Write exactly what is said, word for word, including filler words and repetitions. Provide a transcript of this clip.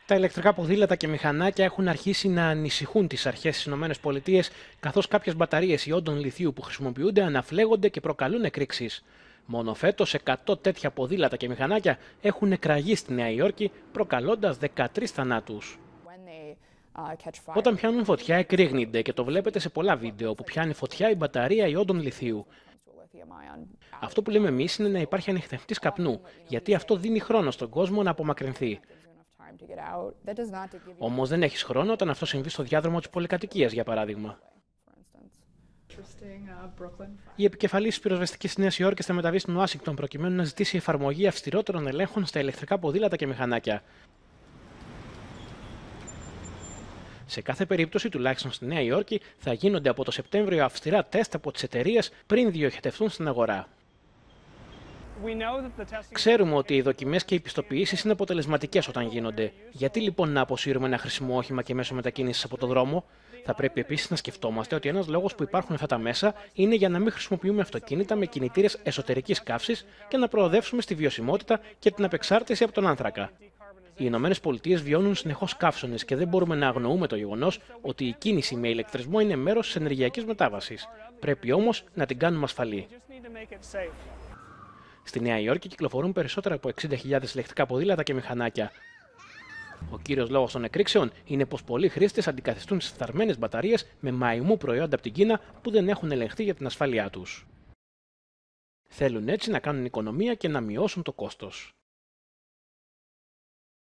Τα ηλεκτρικά ποδήλατα και μηχανάκια έχουν αρχίσει να ανησυχούν τις αρχές στις ΗΠΑ, καθώς κάποιες μπαταρίες ιόντων λιθίου που χρησιμοποιούνται αναφλέγονται και προκαλούν εκρήξεις. Μόνο φέτος εκατό τέτοια ποδήλατα και μηχανάκια έχουν εκραγεί στη Νέα Υόρκη, προκαλώντας δεκατρείς θανάτους. Όταν πιάνουν φωτιά, εκρήγνυνται και το βλέπετε σε πολλά βίντεο που πιάνει φωτιά η μπαταρία ιόντων λιθίου. Αυτό που λέμε εμείς είναι να υπάρχει ανιχνευτής καπνού, γιατί αυτό δίνει χρόνο στον κόσμο να απομακρυνθεί. Όμως δεν έχεις χρόνο όταν αυτό συμβεί στο διάδρομο της πολυκατοικίας, για παράδειγμα. Η επικεφαλής της πυροσβεστικής της Νέας Υόρκης θα μεταβεί στην Ουάσιγκτον προκειμένου να ζητήσει εφαρμογή αυστηρότερων ελέγχων στα ηλεκτρικά ποδήλατα και μηχανάκια. Σε κάθε περίπτωση, τουλάχιστον στη Νέα Υόρκη, θα γίνονται από το Σεπτέμβριο αυστηρά τεστ από τις εταιρείες πριν διοχετευτούν στην αγορά. Ξέρουμε ότι οι δοκιμές και οι πιστοποιήσεις είναι αποτελεσματικές όταν γίνονται. Γιατί λοιπόν να αποσύρουμε ένα χρήσιμο όχημα και μέσω μετακίνησης από το δρόμο? Θα πρέπει επίσης να σκεφτόμαστε ότι ένας λόγος που υπάρχουν αυτά τα μέσα είναι για να μην χρησιμοποιούμε αυτοκίνητα με κινητήρες εσωτερικής καύσης και να προοδεύσουμε στη βιωσιμότητα και την απεξάρτηση από τον άνθρακα. Οι Ηνωμένες Πολιτείες βιώνουν συνεχώς καύσωνες και δεν μπορούμε να αγνοούμε το γεγονός ότι η κίνηση με ηλεκτρισμό είναι μέρος της ενεργειακής μετάβασης. Πρέπει όμως να την κάνουμε ασφαλή. Στη Νέα Υόρκη κυκλοφορούν περισσότερα από εξήντα χιλιάδες ηλεκτρικά ποδήλατα και μηχανάκια. Ο κύριος λόγος των εκρήξεων είναι πως πολλοί χρήστες αντικαθιστούν τις φθαρμένες μπαταρίες με μαϊμού προϊόντα από την Κίνα που δεν έχουν ελεγχθεί για την ασφάλειά τους. Θέλουν έτσι να κάνουν οικονομία και να μειώσουν το κόστος.